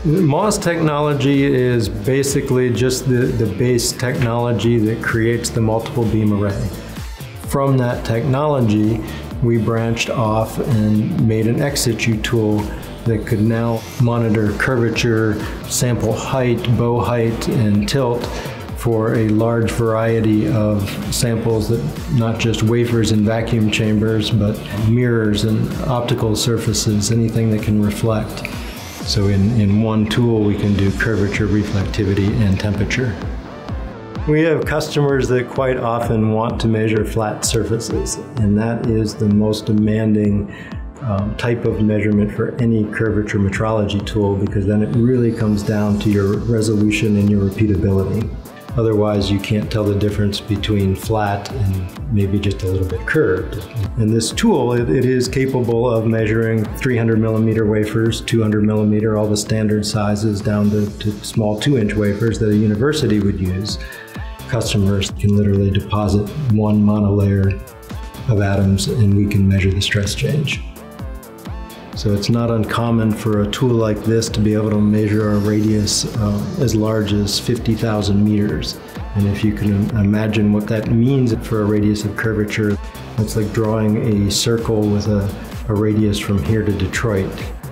MOS technology is basically just the base technology that creates the multiple beam array. From that technology, we branched off and made an in-situ tool that could now monitor curvature, sample height, bow height, and tilt for a large variety of samples, that not just wafers and vacuum chambers, but mirrors and optical surfaces, anything that can reflect. So in one tool, we can do curvature, reflectivity, and temperature. We have customers that quite often want to measure flat surfaces, and that is the most demanding type of measurement for any curvature metrology tool, because then it really comes down to your resolution and your repeatability. Otherwise, you can't tell the difference between flat and maybe just a little bit curved. And this tool, it is capable of measuring 300 millimeter wafers, 200 millimeter, all the standard sizes, down to small 2-inch wafers that a university would use. Customers can literally deposit one monolayer of atoms and we can measure the stress change. So it's not uncommon for a tool like this to be able to measure a radius as large as 50,000 meters. And if you can imagine what that means for a radius of curvature, it's like drawing a circle with a radius from here to Detroit.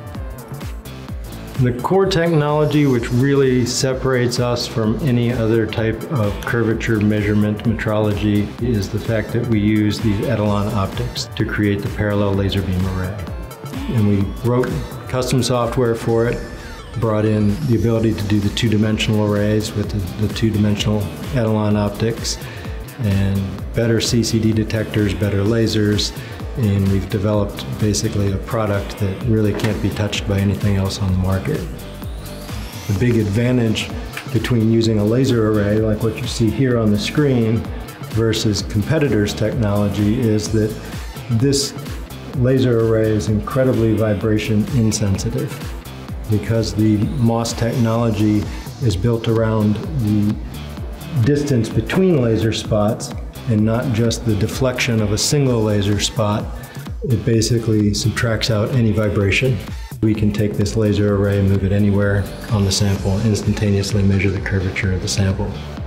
The core technology which really separates us from any other type of curvature measurement metrology is the fact that we use these Etalon optics to create the parallel laser beam array. And we wrote custom software for it, brought in the ability to do the two-dimensional arrays with the two-dimensional Etalon optics, and better CCD detectors, better lasers, and we've developed basically a product that really can't be touched by anything else on the market. The big advantage between using a laser array like what you see here on the screen versus competitors' technology is that this laser array is incredibly vibration insensitive, because the MOS technology is built around the distance between laser spots and not just the deflection of a single laser spot. It basically subtracts out any vibration. We can take this laser array and move it anywhere on the sample and instantaneously measure the curvature of the sample.